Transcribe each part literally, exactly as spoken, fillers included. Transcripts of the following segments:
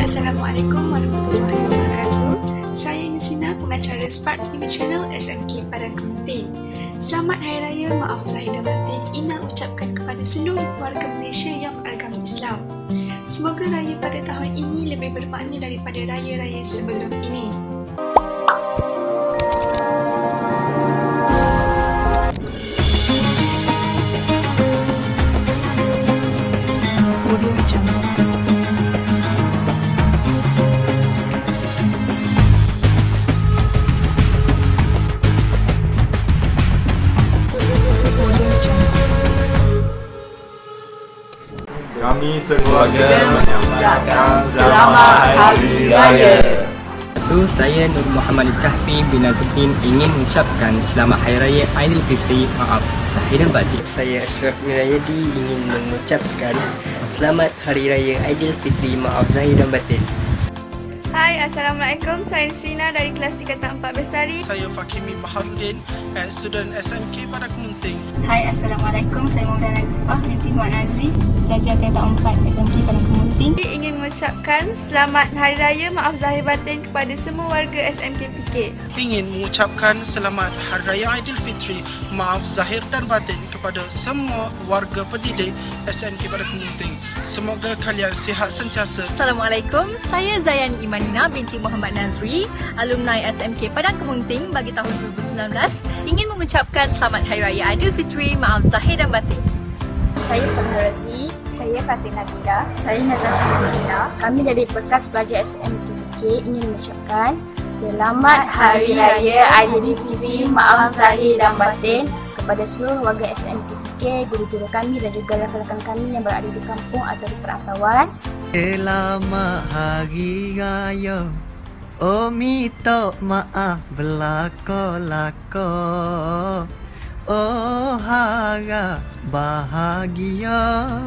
Assalamualaikum warahmatullahi wabarakatuh. Saya Nisina, pengacara Spark T V Channel S M K Padang Kemuting. Selamat Hari Raya Maaf Zahir dan Batin Ina ucapkan kepada seluruh warga Malaysia yang beragama Islam. Semoga raya pada tahun ini lebih bermakna daripada raya-raya sebelum ini. Kami sekeluarga menyampaikan Selamat Hari Raya. Lalu saya Nur Muhammad Kahfi bin Nazuddin ingin mengucapkan Selamat Hari Raya Aidilfitri Maaf Zahir dan Batin. Saya Ashraf Mirayadi ingin mengucapkan Selamat Hari Raya Aidilfitri Maaf Zahir dan Batin. Hai, Assalamualaikum. Saya Nisrina dari kelas tiga empat Bestari. Saya Fakimi Maharudin, student S M K Padang Kemuting. Hai, Assalamualaikum. Saya Maudah Nazifah binti Muhammad Nazri, pelajar tingkatan empat S M K Padang Kemuting. Saya ingin mengucapkan Selamat Hari Raya Maaf Zahir Batin kepada semua warga S M K P K. Ingin mengucapkan Selamat Hari Raya Aidilfitri Maaf Zahir dan Batin kepada semua warga pendidik S M K Padang Kemuting. Semoga kalian sihat sentiasa. Assalamualaikum. Saya Zayani Imanina binti Muhammad Nazri, alumni S M K Padang Kemuting bagi tahun dua ribu sembilan belas, ingin mengucapkan Selamat Hari Raya Aidilfitri Maaf Zahir dan Batin. Saya Samara Razi, saya Fatina Nabila, saya Natasha Nabila. Kami dari bekas pelajar S M K P K ingin mengucapkan Selamat Hari Raya Aidilfitri Maaf Zahir dan Batin kepada seluruh warga S M K P K, guru-guru kami dan juga rakan-rakan kami yang berada di kampung atau di perantauan. Selamat Hari Raya, oh minta maaf belako-lako, oh harap bahagia,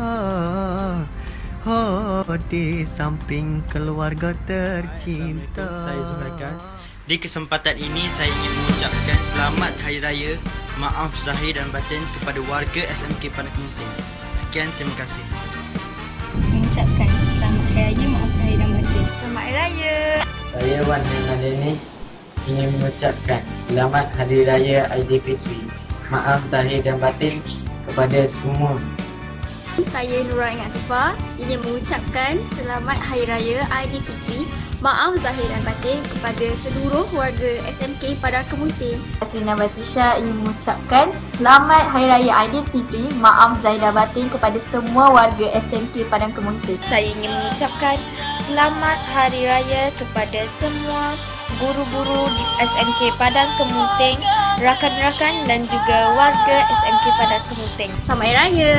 oh di samping keluarga tercinta. Saya Zulaikan. Di kesempatan ini saya ingin mengucapkan Selamat Hari Raya Maaf Zahir dan Batin kepada warga S M K Padang Kemuting. Sekian, terima kasih. Mengucapkan Selamat Hari Raya Maaf Zahir dan Batin. Selamat Hari Raya. Saya Wan Haiman Danish ingin mengucapkan Selamat Hari Raya Aidilfitri Maaf Zahir dan Batin kepada semua. Saya Nura Ingatifah ingin mengucapkan Selamat Hari Raya Aidilfitri Maaf Zahir dan Batin kepada seluruh warga S M K Padang Kemuting. Asrina Batisha ingin mengucapkan Selamat Hari Raya Aidilfitri Maaf Zahir dan Batin kepada semua warga S M K Padang Kemuting. Saya ingin mengucapkan Selamat Hari Raya kepada semua guru-guru di S M K Padang Kemuting, rakan-rakan dan juga warga S M K Padang Kemuting. Selamat Hari Raya.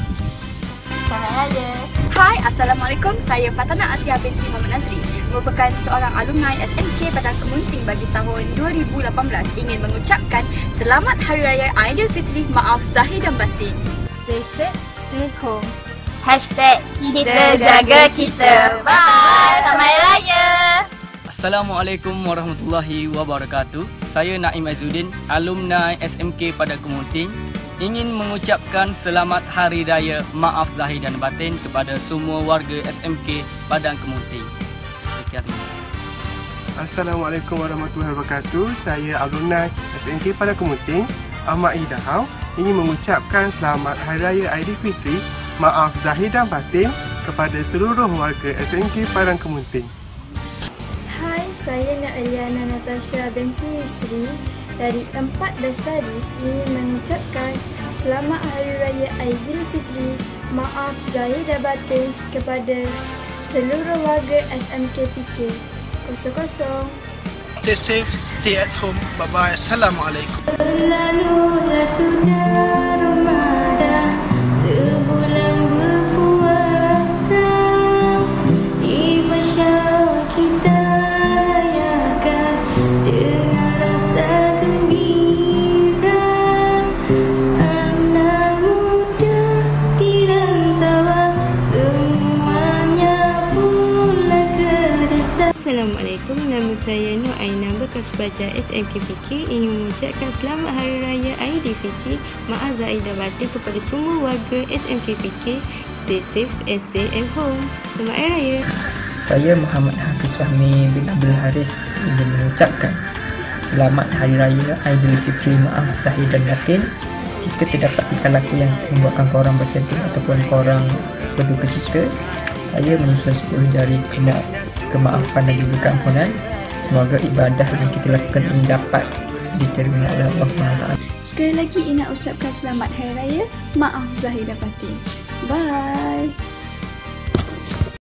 Selamat Hari Raya. Hai, Assalamualaikum. Saya Fatana Atia binti Muhammad Nazri, merupakan seorang alumni S M K Padang Kemuting bagi tahun dua ribu lapan belas, ingin mengucapkan Selamat Hari Raya Aidilfitri Maaf Zahir dan Batin. Stay safe, stay home. Hashtag kita jaga kita. Bye. Selamat Hari Raya. Assalamualaikum warahmatullahi wabarakatuh. Saya Naim Azuddin, alumni S M K Padang Kemuting, ingin mengucapkan Selamat Hari Raya Maaf Zahir dan Batin kepada semua warga S M K Padang Kemuting. Sekian. Assalamualaikum warahmatullahi wabarakatuh. Saya alumni S M K Padang Kemuting, Ahmad Idahau, ingin mengucapkan Selamat Hari Raya Aidilfitri Maaf Zahir dan Batin kepada seluruh warga S M K Padang Kemuting. Hai, saya Nailiana Natasha binti Yusri dari empat Bestari ingin mengucapkan Selamat Hari Raya Aidilfitri Maaf Zahir dan Batin kepada seluruh warga S M K P K. Kosong kosong. Stay safe, stay at home. Bye bye. Assalamualaikum. Lalulah sudah Ramadan, sebulan berpuasa, di masyarakat kita rayakan dengan rasa gembira. Anak muda di rantauan semuanya pulang ke desa. Assalamualaikum, nama saya Nur Aina, bekas pelajar S M K P K, ingin mengucapkan Selamat Hari Raya Aidilfitri Maaf Zahir dan Batin kepada semua warga S M K P K. Stay safe and stay at home. Selamat Hari Raya. Saya Muhammad Hafiz Fahmi bin Abdul Haris ingin mengucapkan Selamat Hari Raya Aidilfitri Maaf Zahir dan Batin. Jika terdapat tingkah laku yang membuatkan korang bersedih ataupun korang berduka cita, saya menyusun sepuluh jari kema- kemaafan dan juga keampunan. Semoga ibadah yang kita lakukan ini dapat diterima oleh Allah subhanahu wa taala. Sekali lagi Ina ucapkan selamat Hari Raya Maaf Zahir dan Batin. Bye.